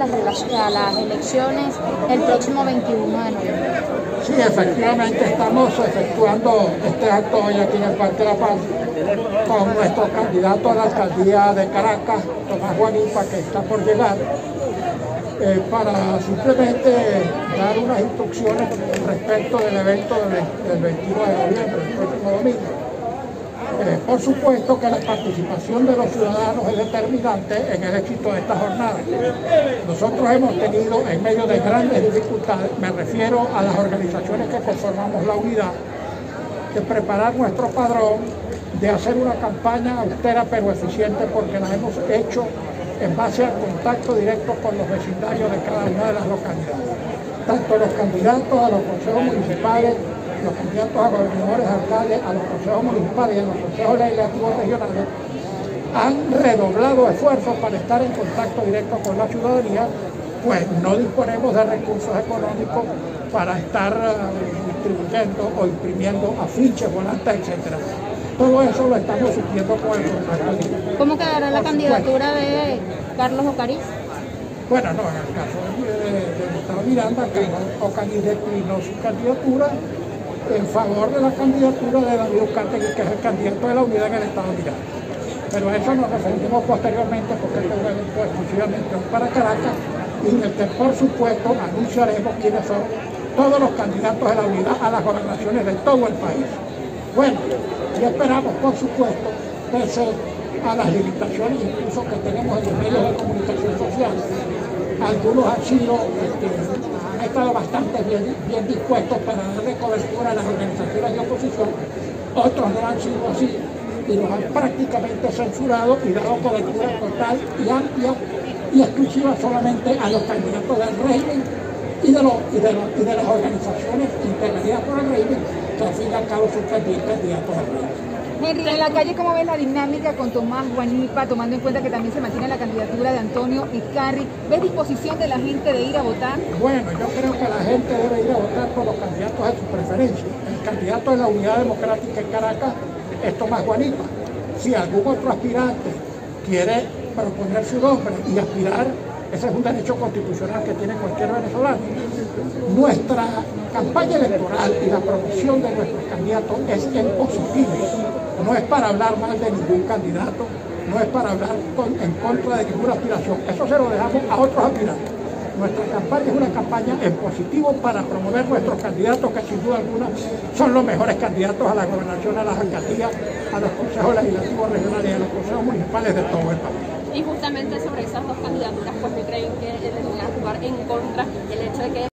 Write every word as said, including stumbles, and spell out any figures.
las, a las elecciones el próximo veintiuno de noviembre. Sí, efectivamente estamos efectuando este acto hoy aquí en el Parque La Paz con nuestro candidato a la alcaldía de Caracas, Tomás Guanipa, que está por llegar, eh, para simplemente dar unas instrucciones respecto del evento del, del veintiuno de noviembre, el próximo domingo. Eh, por supuesto que la participación de los ciudadanos es determinante en el éxito de esta jornada. Nosotros hemos tenido, en medio de grandes dificultades, me refiero a las organizaciones que conformamos la unidad, de preparar nuestro padrón, de hacer una campaña austera pero eficiente, porque la hemos hecho en base al contacto directo con los vecindarios de cada una de las localidades. Tanto los candidatos a los consejos municipales, los candidatos a gobernadores, alcaldes, a los consejos municipales y a los consejos legislativos regionales han redoblado esfuerzos para estar en contacto directo con la ciudadanía, pues no disponemos de recursos económicos para estar uh, distribuyendo o imprimiendo afiches, volantes, etcétera. Todo eso lo estamos supliendo con el contacto. ¿Cómo quedará la candidatura de Carlos Ocariz? Bueno, no, en el caso de, de Gustavo Miranda, Carlos Ocariz declinó su candidatura en favor de la candidatura de David Uzcategui, que es el candidato de la unidad en el estado de Miranda. Pero a eso nos referimos posteriormente, porque este evento exclusivamente es para Caracas, y en el que por supuesto anunciaremos quiénes son todos los candidatos de la unidad a las gobernaciones de todo el país. Bueno, y esperamos por supuesto, pese a las limitaciones incluso que tenemos en los medios de comunicación social, algunos han sido este, han estado bastante bien, bien dispuestos para darle cobertura a las organizaciones de oposición, otros no han sido así y los han prácticamente censurado y dado cobertura total y amplia y exclusiva solamente a los candidatos del régimen y de, los, y de, los, y de las organizaciones integradas por el régimen, que al fin y al cabo son candidatos al régimen. Henry, en la calle, ¿cómo ves la dinámica con Tomás Guanipa, tomando en cuenta que también se mantiene la candidatura de Antonio Icarri? ¿Ves disposición de la gente de ir a votar? Bueno, yo creo que la gente debe ir a votar por los candidatos de su preferencia. El candidato de la Unidad Democrática en Caracas es Tomás Guanipa. Si algún otro aspirante quiere proponer su nombre y aspirar, ese es un derecho constitucional que tiene cualquier venezolano. Nuestra campaña electoral y la promoción de nuestros candidatos es en positivo. No es para hablar mal de ningún candidato, no es para hablar con, en contra de ninguna aspiración. Eso se lo dejamos a otros aspirantes. Nuestra campaña es una campaña en positivo para promover nuestros candidatos, que sin duda alguna son los mejores candidatos a la gobernación, a las alcaldías, a los consejos legislativos regionales y a los consejos municipales de todo el país. Y justamente sobre esas dos candidaturas, pues me creen que les van a jugar en contra el hecho de que